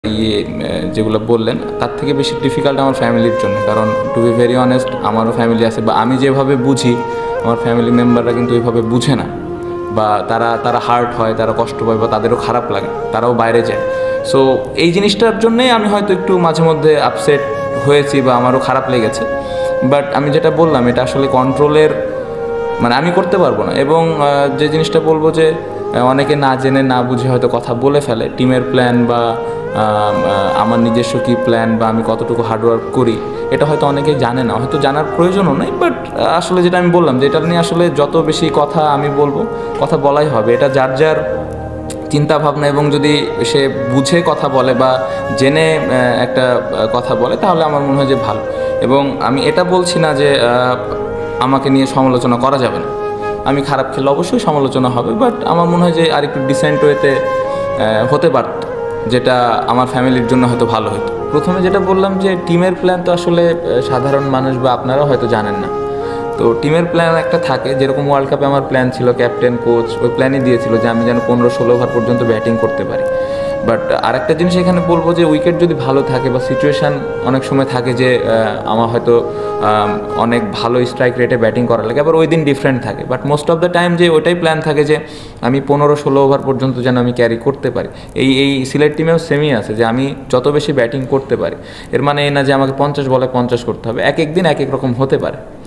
যেগুলো বললেন তার থেকে বেশি ডিফিকাল্ট আমার ফ্যামিলির জন্য। কারণ টু বি ভেরি অনেস্ট, আমারও ফ্যামিলি আছে, বা আমি যেভাবে বুঝি আমার ফ্যামিলি মেম্বাররা কিন্তু ওইভাবে বুঝে না, বা তারা হার্ট হয়, তারা কষ্ট পায়, বা তাদেরও খারাপ লাগে, তারাও বাইরে যায়। সো এই জিনিসটার জন্যেই আমি হয়তো একটু মাঝে মধ্যে আপসেট হয়েছি বা আমারও খারাপ লেগেছে। বাট আমি যেটা বললাম এটা আসলে কন্ট্রোলের মানে আমি করতে পারবো না। এবং যে জিনিসটা বলবো যে অনেকে না জেনে না বুঝে হয়তো কথা বলে ফেলে, টিমের প্ল্যান বা আমার নিজস্ব কী প্ল্যান বা আমি কতটুকু হার্ডওয়ার্ক করি এটা হয়তো অনেকেই জানে না, হয়তো জানার প্রয়োজনও নেই। বাট আসলে যেটা আমি বললাম যে এটা নিয়ে আসলে যত বেশি কথা আমি বলবো, কথা বলাই হবে, এটা যার যার চিন্তা ভাবনা, এবং যদি সে বুঝে কথা বলে বা জেনে একটা কথা বলে তাহলে আমার মনে হয় যে ভালো। এবং আমি এটা বলছি না যে আমাকে নিয়ে সমালোচনা করা যাবে না, আমি খারাপ খেলে অবশ্যই সমালোচনা হবে, বাট আমার মনে হয় যে আরেকটু ডিসেন্ট ওয়েতে হতে পারত, যেটা আমার ফ্যামিলির জন্য হয়তো ভালো হতো। প্রথমে যেটা বললাম যে টিমের প্ল্যান তো আসলে সাধারণ মানুষ বা আপনারাও হয়তো জানেন না। তো টিমের প্ল্যান একটা থাকে, যেরকম ওয়ার্ল্ড কাপে আমার প্ল্যান ছিল, ক্যাপ্টেন কোচ ওই প্ল্যানই দিয়েছিল যে আমি যেন 15-16 ওভার পর্যন্ত ব্যাটিং করতে পারি। বাট আরেকটা জিনিস এখানে বলবো যে উইকেট যদি ভালো থাকে বা সিচুয়েশান অনেক সময় থাকে যে আমার হয়তো অনেক ভালো স্ট্রাইক রেটে ব্যাটিং করা লাগে, আবার ওই দিন ডিফারেন্ট থাকে। But most of the time যে ওইটাই প্ল্যান থাকে যে আমি 15-16 ওভার পর্যন্ত যেন আমি ক্যারি করতে পারি। এই সিলেট টিমেও সেমই আছে যে আমি যত বেশি ব্যাটিং করতে পারি, এর মানে এই না যে আমাকে 50 বলে 50 করতে হবে, এক এক দিন এক এক রকম হতে পারে।